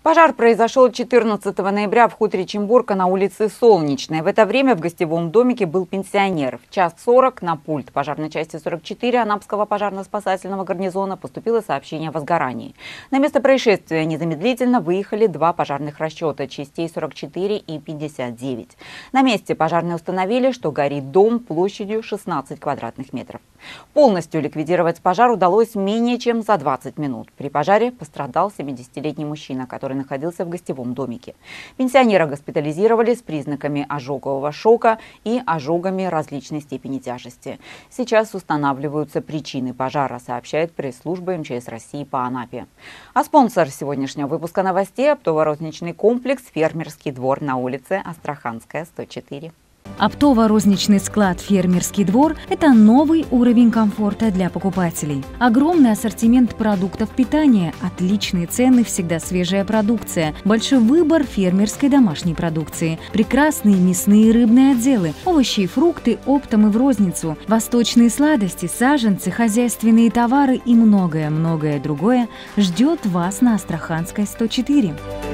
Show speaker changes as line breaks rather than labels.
Пожар произошел 14 ноября в хуторе Чимбурка на улице Солнечной. В это время в гостевом домике был пенсионер. В 1:40 на пульт пожарной части 44 Анапского пожарно-спасательного гарнизона поступило сообщение о возгорании. На место происшествия незамедлительно выехали два пожарных расчета частей 44 и 59. На месте пожарные установили, что горит дом площадью 16 квадратных метров. Полностью ликвидировать пожар удалось менее чем за 20 минут. При пожаре пострадал 70-летний мужчина, который находился в гостевом домике. Пенсионера госпитализировали с признаками ожогового шока и ожогами различной степени тяжести. Сейчас устанавливаются причины пожара, сообщает пресс-служба МЧС России по Анапе. А спонсор сегодняшнего выпуска новостей – оптово-розничный комплекс «Фермерский двор» на улице Астраханская, 104.
Оптово-розничный склад «Фермерский двор» – это новый уровень комфорта для покупателей. Огромный ассортимент продуктов питания, отличные цены, всегда свежая продукция, большой выбор фермерской домашней продукции, прекрасные мясные и рыбные отделы, овощи и фрукты оптом и в розницу, восточные сладости, саженцы, хозяйственные товары и многое-многое другое ждет вас на Астраханской, 104.